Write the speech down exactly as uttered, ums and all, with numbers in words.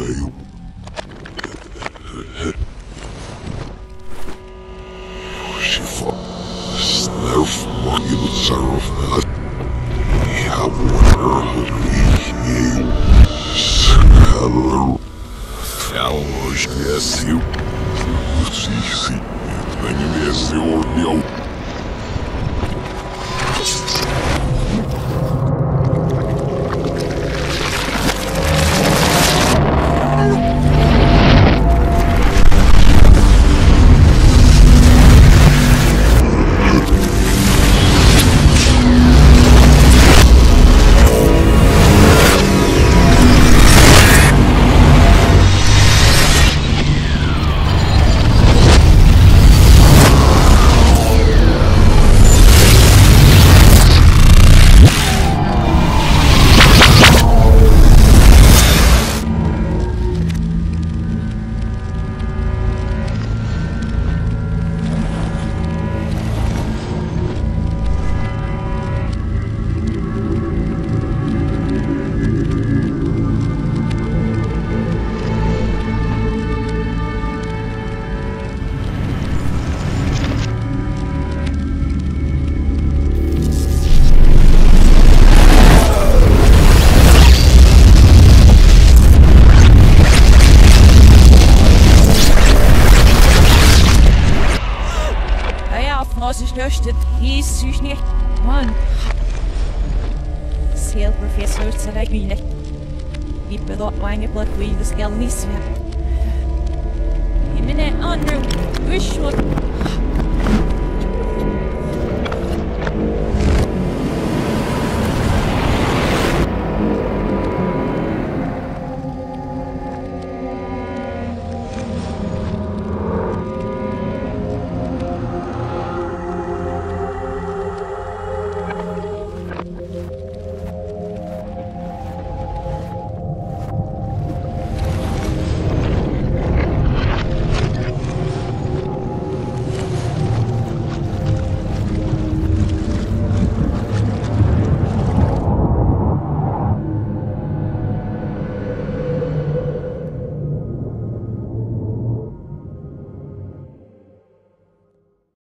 Shifa. Snerf fucking sarf. Я вonder you. Scalar. Fellows, yes you. See, see. When you miss the ordeal. Störste ist sich nicht. Mann. Sale Professor Saragine. Ich bedeutet meine Blatt wie das Geld nicht mehr. Ich bin ein anderer Wischler.